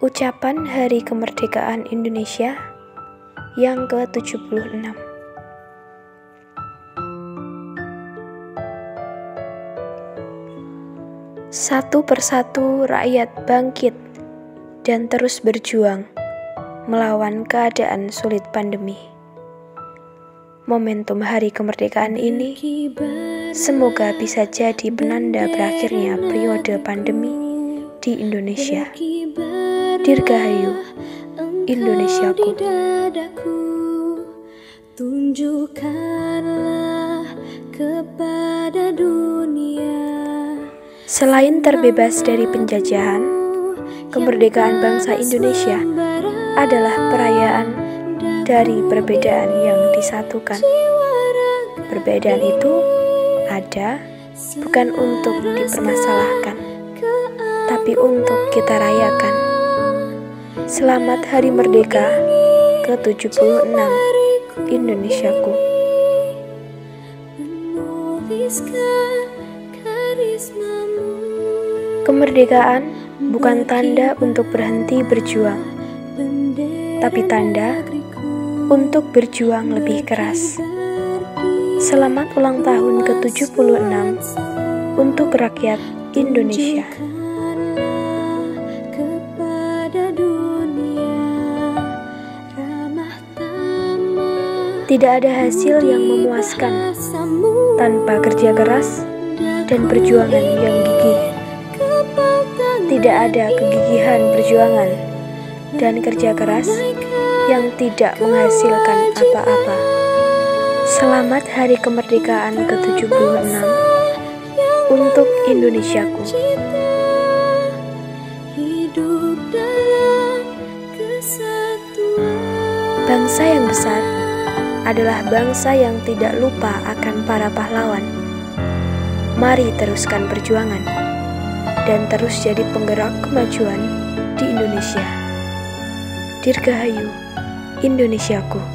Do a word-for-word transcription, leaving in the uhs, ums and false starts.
Ucapan Hari Kemerdekaan Indonesia yang ke tujuh puluh enam. Satu persatu rakyat bangkit dan terus berjuang melawan keadaan sulit pandemi. Momentum Hari Kemerdekaan ini semoga bisa jadi penanda berakhirnya periode pandemi di Indonesia. Dirgahayu Indonesiaku. Tunjukkanlah kepada dunia. Selain terbebas dari penjajahan, kemerdekaan bangsa Indonesia adalah perayaan dari perbedaan yang disatukan. Perbedaan itu ada bukan untuk dipermasalahkan, tapi untuk kita rayakan. Selamat Hari Merdeka ke tujuh puluh enam Indonesiaku. Kemerdekaan bukan tanda untuk berhenti berjuang, tapi tanda untuk berjuang lebih keras. Selamat ulang tahun ke tujuh puluh enam untuk rakyat Indonesia. Tidak ada hasil yang memuaskan tanpa kerja keras dan perjuangan yang gigih. Tidak ada kegigihan perjuangan dan kerja keras yang tidak menghasilkan apa-apa. Selamat Hari Kemerdekaan ke tujuh puluh enam untuk Indonesiaku. Bangsa yang besar adalah bangsa yang tidak lupa akan para pahlawan. Mari teruskan perjuangan dan terus jadi penggerak kemajuan di Indonesia. Dirgahayu Indonesiaku.